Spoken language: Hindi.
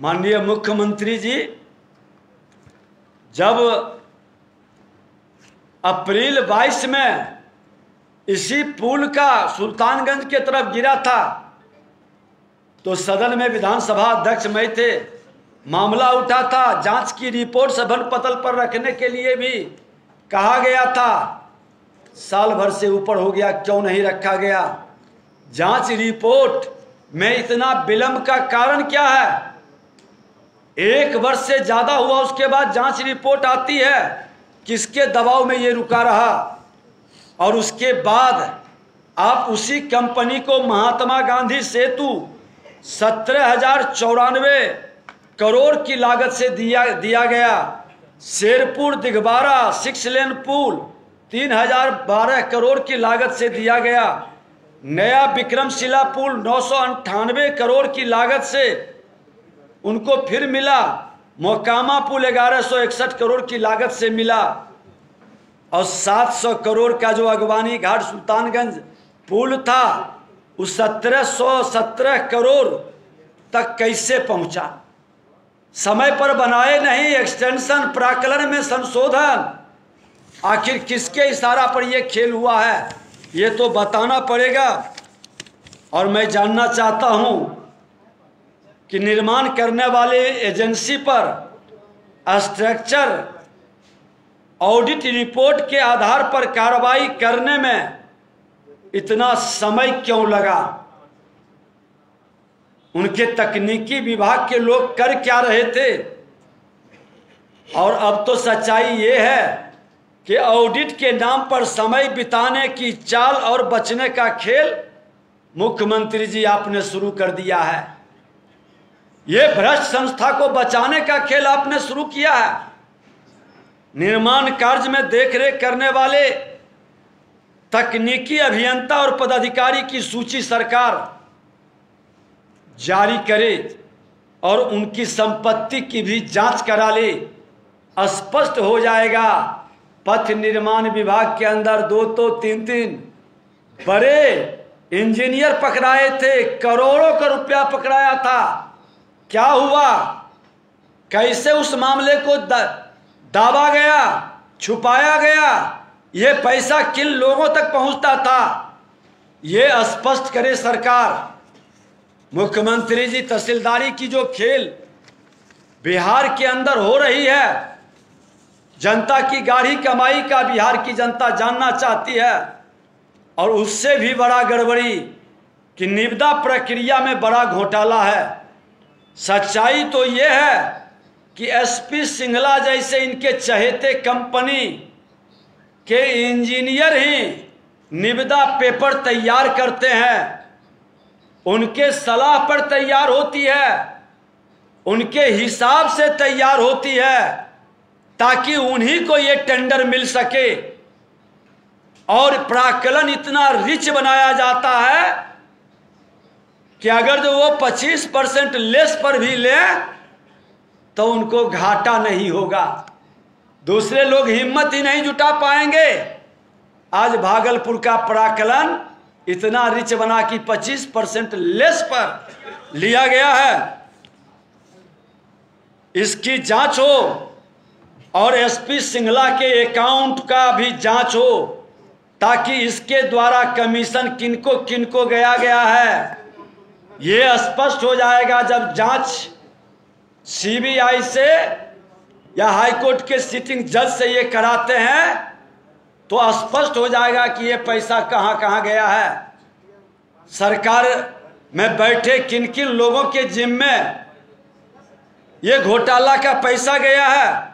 माननीय मुख्यमंत्री जी जब अप्रैल 22 में इसी पुल का सुल्तानगंज के तरफ गिरा था तो सदन में विधानसभा अध्यक्ष मैं थे, मामला उठा था। जांच की रिपोर्ट सदन पटल पर रखने के लिए भी कहा गया था। साल भर से ऊपर हो गया, क्यों नहीं रखा गया? जांच रिपोर्ट में इतना विलंब का कारण क्या है? 1 वर्ष से ज्यादा हुआ, उसके बाद जांच रिपोर्ट आती है। किसके दबाव में ये रुका रहा? और उसके बाद आप उसी कंपनी को महात्मा गांधी सेतु 17,094 करोड़ की लागत से दिया गया। शेरपुर दिघवारा 6 लेन पुल 3,012 करोड़ की लागत से दिया गया। नया विक्रमशिला पुल 998 करोड़ की लागत से उनको फिर मिला। मोकामा पुल 1161 करोड़ की लागत से मिला। और 700 करोड़ का जो अगवानी घाट सुल्तानगंज पुल था उस 1717 करोड़ तक कैसे पहुंचा? समय पर बनाए नहीं, एक्सटेंशन, प्राक्कलन में संशोधन। आखिर किसके इशारा पर यह खेल हुआ है, ये तो बताना पड़ेगा। और मैं जानना चाहता हूं कि निर्माण करने वाले एजेंसी पर स्ट्रक्चर ऑडिट रिपोर्ट के आधार पर कार्रवाई करने में इतना समय क्यों लगा? उनके तकनीकी विभाग के लोग कर क्या रहे थे? और अब तो सच्चाई ये है कि ऑडिट के नाम पर समय बिताने की चाल और बचने का खेल मुख्यमंत्री जी आपने शुरू कर दिया है। ये भ्रष्ट संस्था को बचाने का खेल आपने शुरू किया है। निर्माण कार्य में देखरेख करने वाले तकनीकी अभियंता और पदाधिकारी की सूची सरकार जारी करे और उनकी संपत्ति की भी जांच करा ले। स्पष्ट हो जाएगा। पथ निर्माण विभाग के अंदर 2 तो 3 बड़े इंजीनियर पकड़ाए थे, करोड़ों का रुपया पकड़ाया था। क्या हुआ? कैसे उस मामले को दाबा गया, छुपाया गया? ये पैसा किन लोगों तक पहुंचता था, ये स्पष्ट करे सरकार। मुख्यमंत्री जी, तहसीलदारी की जो खेल बिहार के अंदर हो रही है, जनता की गाढ़ी कमाई का बिहार की जनता जानना चाहती है। और उससे भी बड़ा गड़बड़ी कि निविदा प्रक्रिया में बड़ा घोटाला है। सच्चाई तो ये है कि एसपी सिंघला जैसे इनके चहेते कंपनी के इंजीनियर ही निविदा पेपर तैयार करते हैं। उनके सलाह पर तैयार होती है, उनके हिसाब से तैयार होती है, ताकि उन्हीं को ये टेंडर मिल सके। और प्राक्कलन इतना रिच बनाया जाता है कि अगर जो वो 25% लेस पर भी ले तो उनको घाटा नहीं होगा। दूसरे लोग हिम्मत ही नहीं जुटा पाएंगे। आज भागलपुर का प्राक्कलन इतना रिच बना कि 25% लेस पर लिया गया है। इसकी जांच हो और एसपी सिंघला के अकाउंट का भी जांच हो, ताकि इसके द्वारा कमीशन किनको किनको गया है ये स्पष्ट हो जाएगा। जब जांच सीबीआई से या हाईकोर्ट के सिटिंग जज से ये कराते हैं तो स्पष्ट हो जाएगा कि ये पैसा कहां कहां गया है। सरकार में बैठे किन किन लोगों के जिम्मे ये घोटाला का पैसा गया है।